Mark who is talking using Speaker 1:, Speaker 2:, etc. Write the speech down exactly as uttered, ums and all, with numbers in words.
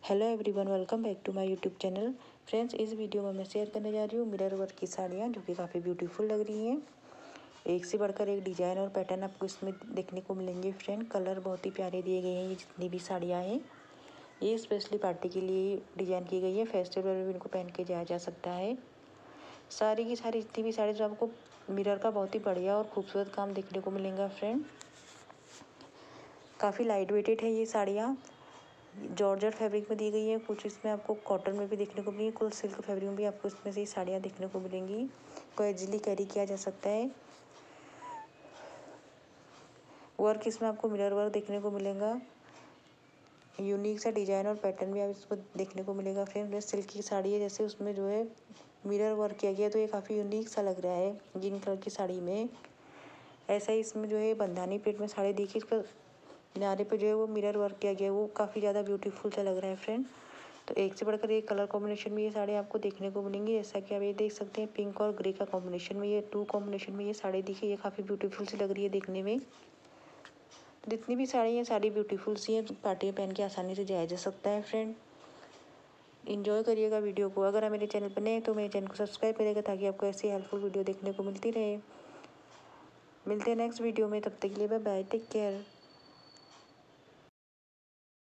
Speaker 1: Hello everyone, welcome back to my YouTube channel. Friends, इस video में मैं share करने जा रही हूँ मिरर वर्क की साड़ियाँ जो कि काफ़ी ब्यूटीफुल लग रही हैं। एक से बढ़कर एक डिज़ाइन और पैटर्न आपको इसमें देखने को मिलेंगे। फ्रेंड, कलर बहुत ही प्यारे दिए गए हैं। ये जितनी भी साड़ियाँ हैं ये स्पेशली पार्टी के लिए डिज़ाइन की गई है। फेस्टिवल में भी इनको पहन के जाया जा सकता है। सारी की सारी जितनी भी साड़ी जो आपको मिरर का बहुत ही बढ़िया और खूबसूरत काम देखने को मिलेगा। फ्रेंड, काफ़ी लाइट वेटेड है ये साड़ियाँ। जॉर्जेट फैब्रिक में दी गई है, कुछ इसमें आपको कॉटन में भी देखने को मिलेगी, कुछ सिल्क फैब्रिक में भी आपको इसमें से साड़ियाँ देखने को मिलेंगी। को इजीली कैरी किया जा सकता है। वर्क इसमें आपको मिरर वर्क देखने को मिलेगा। यूनिक सा डिजाइन और पैटर्न भी आप इसको देखने को मिलेगा। फ्रेंड, सिल्क की साड़ी है, जैसे उसमें जो है मिरर वर्क किया गया तो ये काफ़ी यूनिक सा लग रहा है ग्रीन कलर की साड़ी में। ऐसा ही इसमें जो है बंधानी प्रिंट में साड़ी देखिए, इसका किनारे पे जो है वो मिरर वर्क किया गया है, वो काफ़ी ज़्यादा ब्यूटीफुल सा लग रहा है। फ्रेंड, तो एक से बढ़कर एक कलर कॉम्बिनेशन में ये साड़ी आपको देखने को मिलेंगी। जैसा कि आप ये देख सकते हैं, पिंक और ग्रे का कॉम्बिनेशन में ये टू कॉम्बिनेशन में ये साड़ी देखिए, ये काफ़ी ब्यूटीफुल सी लग रही है देखने में। तो जितनी भी साड़ी है साड़ी ब्यूटीफुल सी है, पार्टी में पहन के आसानी से जाया जा सकता है। फ्रेंड, इन्जॉय करिएगा वीडियो को। अगर आप मेरे चैनल पर नए हैं तो मेरे चैनल को सब्सक्राइब करिएगा ताकि आपको ऐसी हेल्पफुल वीडियो देखने को मिलती रहे। मिलते हैं नेक्स्ट वीडियो में, तब तक के लिए बाय बाय, टेक केयर।